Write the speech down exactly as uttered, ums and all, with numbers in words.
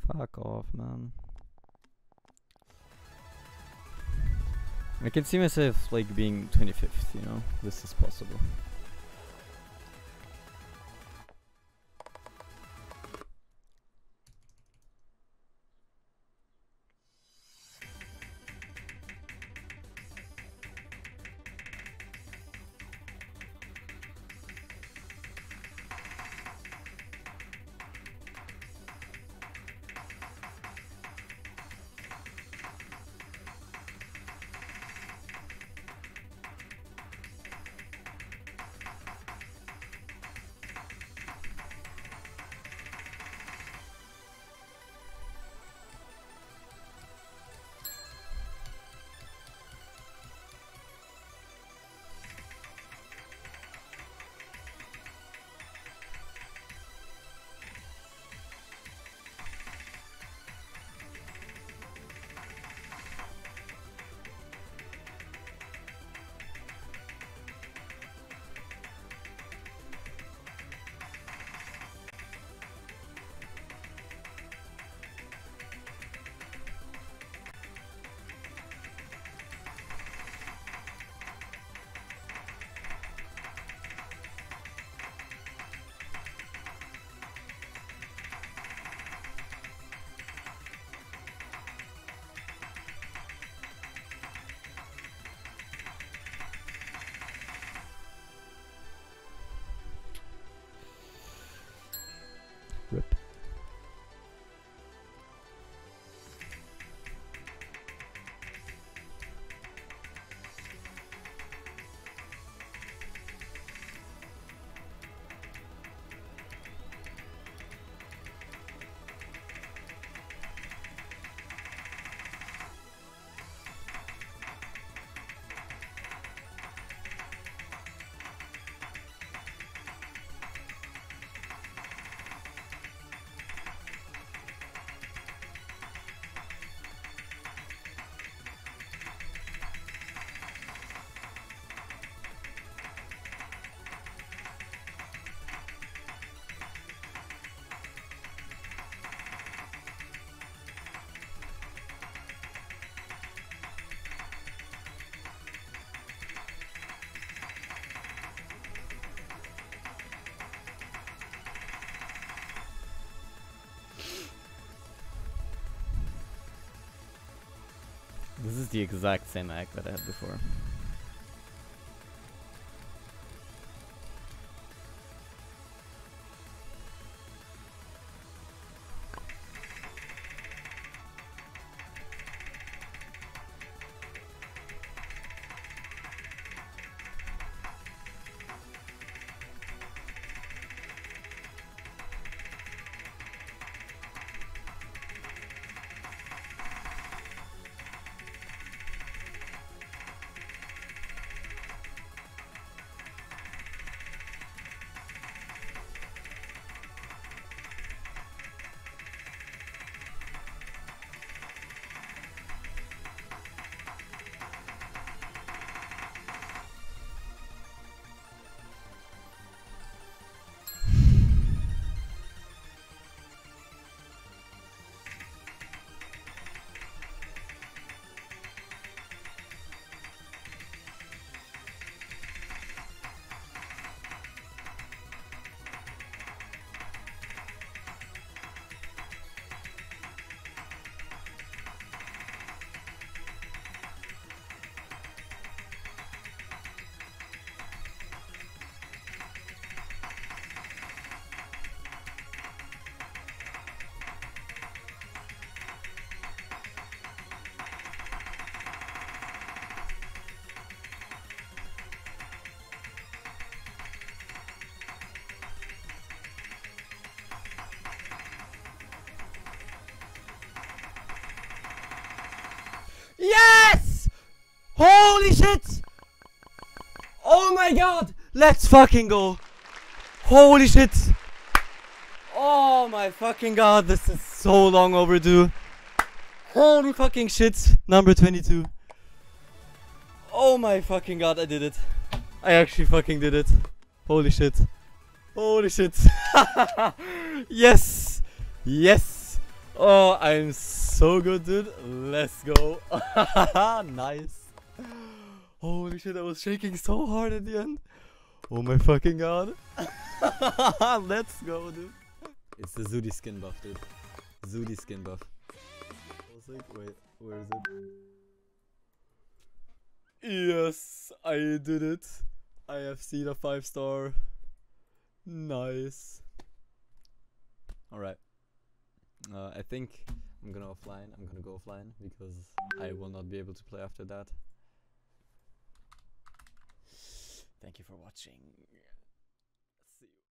Fuck off, man. I can see myself like being twenty-fifth, you know? This is possible. Rip. This is the exact same act that I had before. Yes! Holy shit! Oh my god! Let's fucking go! Holy shit! Oh my fucking god, this is so long overdue. Holy fucking shit, number twenty-two. Oh my fucking god, I did it. I actually fucking did it. Holy shit. Holy shit. Yes! Yes! Oh, I'm so good, dude. Let's go. Nice. Holy shit, I was shaking so hard at the end. Oh my fucking god. Let's go, dude. It's the Zudi skin buff, dude. Zudi skin buff. I was like, wait, where is it? Yes, I did it. I have seen a five star. Nice. Alright. Uh, I think I'm gonna offline. I'm gonna go offline because I will not be able to play after that. Thank you for watching.